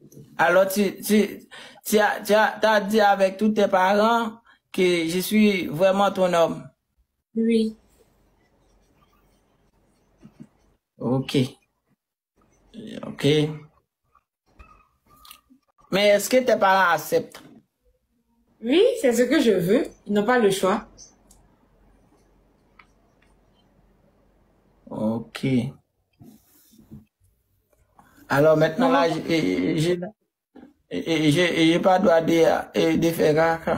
Alors, t'as dit avec tous tes parents que je suis vraiment ton homme. Oui. Ok. Ok. Mais est-ce que tes parents acceptent? Oui, c'est ce que je veux. Ils n'ont pas le choix. Ok. Alors maintenant Maman, là, j'ai pas droit de faire caca.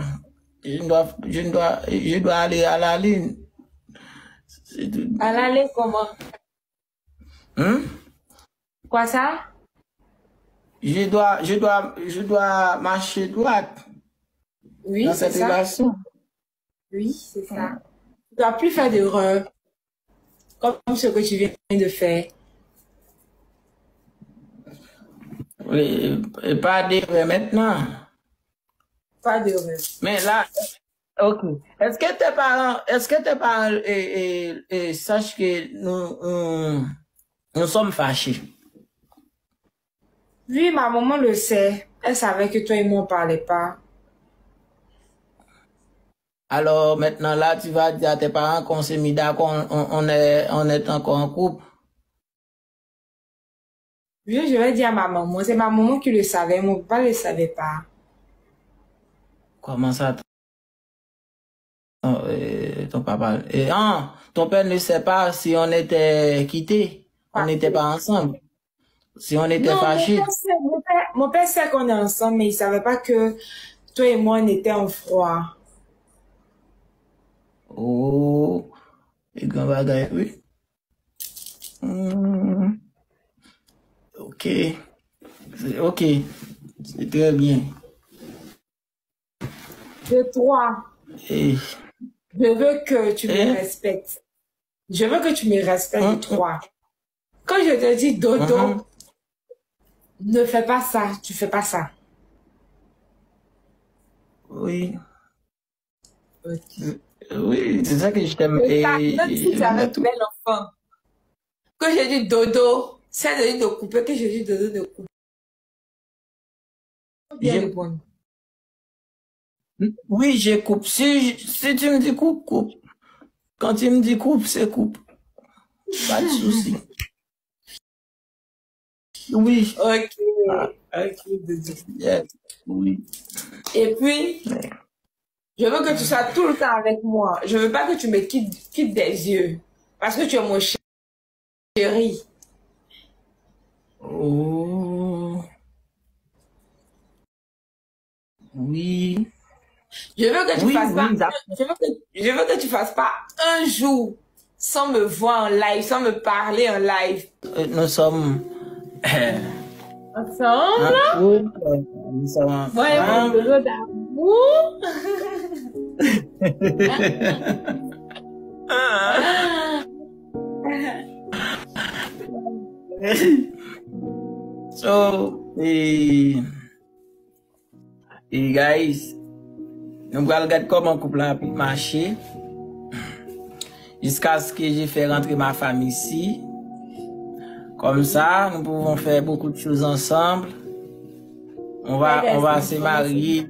Je dois aller à la ligne. C'est tout. à l'aller comment? Hein? Quoi ça? Je dois marcher droite Oui, dans c'est cette ça. relation. Oui, c'est ça. Tu ne dois plus faire d'erreur comme ce que tu viens de faire. Oui, et pas d'erreur maintenant. Pas d'erreur. Mais là, ok. Est-ce que tes parents sachent que nous sommes fâchés? Oui, ma maman le sait. Elle savait que toi et moi on parlait pas. Alors maintenant là, tu vas dire à tes parents qu'on s'est mis d'accord, on est encore en couple. Oui, je vais dire à ma maman. C'est ma maman qui le savait. Mon papa ne le savait pas. Comment ça, ton papa? Ton père ne sait pas si on était quittés, on n'était pas ensemble, si on était Non, fâchés. mon père sait qu'on est ensemble, mais il ne savait pas que toi et moi on était en froid. Oh, les grands bagailles, oui. Hmm, ok, ok, c'est très bien. De toi, Et, je veux que tu me et, respectes. Je veux que tu me respectes de hum, hum, toi. Quand je te dis hum, dodo, ne fais pas ça, tu fais pas ça. oui, Ok. oui, c'est ça que je t'aime Même si et tu j'aime avais tout. bel enfant, que je dis dodo, c'est de dire de couper, que je dis dodo de couper. Bien Je, répondre. oui, je coupe. Si tu me dis coupe, coupe. Quand tu me dis coupe, c'est coupe. Pas de souci. Oui. Ok, Ah, ok, dodo. yes, oui. Et puis, Mais, je veux que tu sois tout le temps avec moi. Je veux pas que tu me quittes des yeux. Parce que tu es mon chéri. oh, oui. Je veux que tu Oui, fasses pas, oui, d'accord. je veux que tu fasses pas un jour sans me voir en live, sans me parler en live. Nous sommes en Ensemble? couple. Nous sommes Ouais, mon ensemble. dodo d'amour. So, guys, nous allons regarder comment couple a marché jusqu'à ce que j'ai fait rentrer ma femme ici. Comme ça, nous pouvons faire beaucoup de choses ensemble. On va se marier.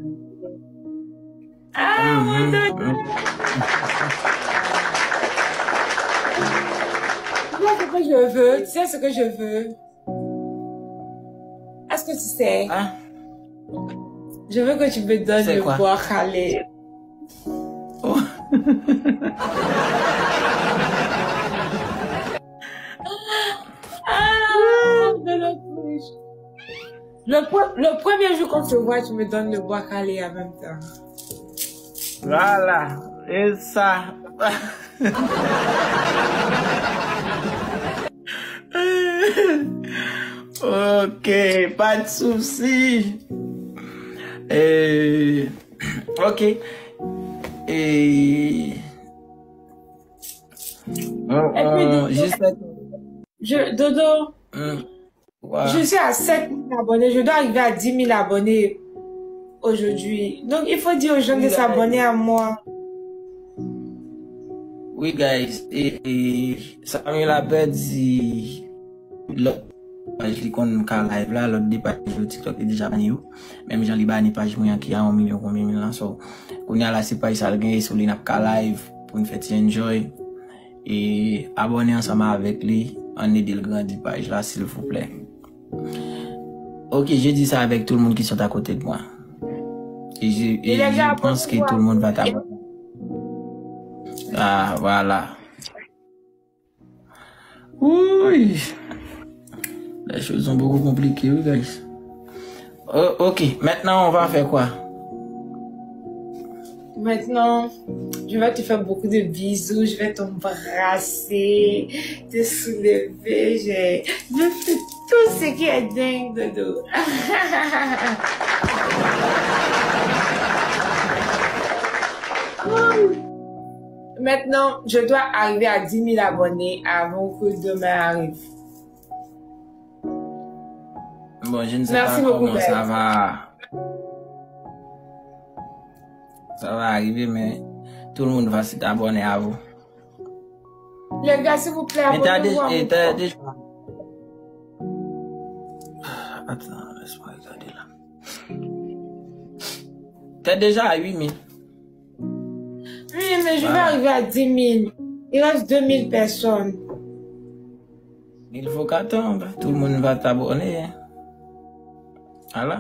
Ah, mon dodo. Tu sais ce que je veux? Est-ce que tu sais? Hein? Je veux que tu me donnes C'est le quoi? bois calé. Oh. Ah, de la bouche. Le premier jour qu'on se voit, tu me donnes le bois calé en même temps. Voilà. Et ça. Ok, pas de souci. Ok. Et Et puis, Dodo, ouais. je suis à 7 000 abonnés. Je dois arriver à 10 000 abonnés aujourd'hui. Donc, il faut dire aux gens de s'abonner à moi. Oui, guys. Et Samuel Abed dit page li kon ka live là, l'autre des pages de TikTok est déjà banni ou. Même Jean li banni page moyen qui a 1 million combien mille là. So, qu'on y a là c'est page ça le gagne sur li n'a ka live pour une fête enjoy et abonner ensemble avec lui, on aide le grandir page là s'il vous plaît. Ok, je dis ça avec tout le monde qui sont à côté de moi. Et je pense que tout le monde va t'abonner. Ah, voilà. Oui. Les choses sont beaucoup compliquées, oui, guys. Oh, ok, maintenant on va faire quoi? Maintenant, je vais te faire beaucoup de bisous, je vais t'embrasser, te soulever, je fais tout ce qui est dingue, Dodo. Maintenant, je dois arriver à 10 000 abonnés avant que demain arrive. Bon, je ne sais Merci pas beaucoup, comment ça va. Ça va arriver, mais tout le monde va s'abonner à vous. Les gars, s'il vous plaît, Mais t'as abonnez-vous. déjà... Attends, laisse-moi regarder là. T'es déjà à 8 000. Oui, mais je vais arriver à 10 000. Il reste 2 000 personnes. Il faut qu'attendre. Tout le monde va t'abonner. Hein. Voilà.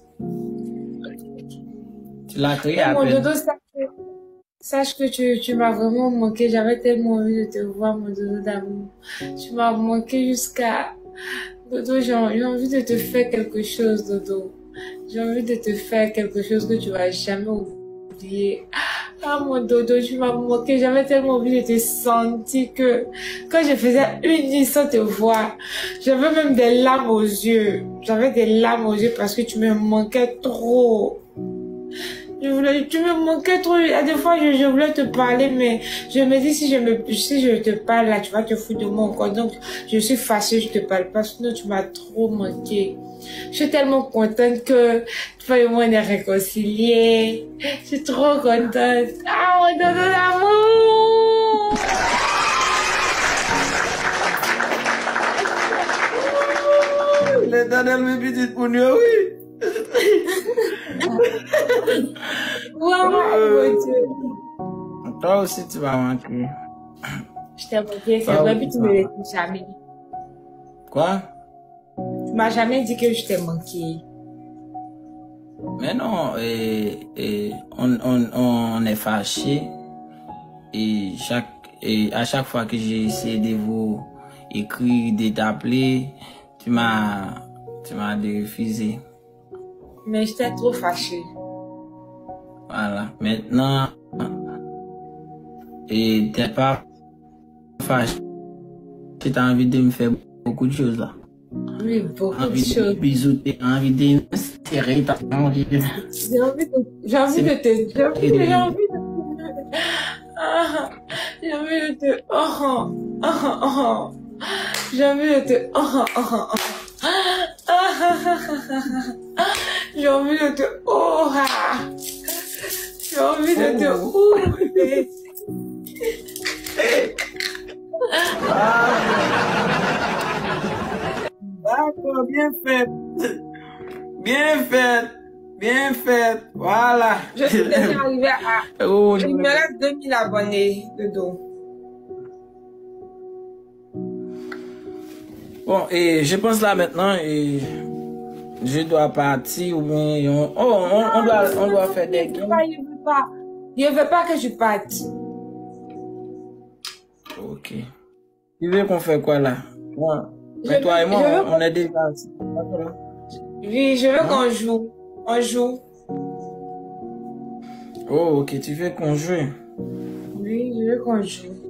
Tu l'as créé à Mon peine. Dodo, sache que tu m'as vraiment manqué. J'avais tellement envie de te voir, mon Dodo d'amour. Tu m'as manqué jusqu'à... Dodo, j'ai envie de te faire quelque chose, Dodo. J'ai envie de te faire quelque chose que tu vas jamais oublier. Ah, mon Dodo, tu m'as manqué. J'avais tellement envie de te sentir que quand je faisais une nuit sans te voir, j'avais même des larmes aux yeux. J'avais des larmes aux yeux parce que tu me manquais trop. Tu me manquais trop. À des fois, je voulais te parler, mais je me dis, si je te parle là, tu vas te foutre de moi encore. Donc, je suis fâchée, je te parle pas. Sinon, tu m'as trop manqué. Je suis tellement contente que toi et moi, on est réconciliés. Je suis trop contente. Ah, mon Dodo d'amour! L'éternel me dit pour nous, oui. Wow, mon Dieu. Toi aussi, tu vas manquer. Je t'ai manqué, c'est vrai, puis tu me l'as dit jamais. Quoi? Tu m'as jamais dit que je t'ai manqué. Mais non, on est fâché et à chaque fois que j'ai essayé de vous écrire, de t'appeler, tu m'as refusé. Mais j'étais trop fâchée. Voilà. Maintenant, et t'es pas fâché. Tu as envie de me faire beaucoup de choses là. Oui, beaucoup de choses. Bisous, t'as envie de me serrer, t'as envie de... J'ai envie de te... D'accord, bien fait. Bien fait. Bien fait. Voilà. Je suis déjà arrivée à... Oh, il me reste 2000 abonnés dedans. Bon, et je pense là maintenant, et je dois partir ou bien... on doit faire des games. Je veux pas que je parte. Ok. Tu veux qu'on fait quoi là? Bon, mais toi et moi, on est déjà... Oui, je veux qu'on joue. On joue. Oh, ok, tu veux qu'on joue? Oui, je veux qu'on joue.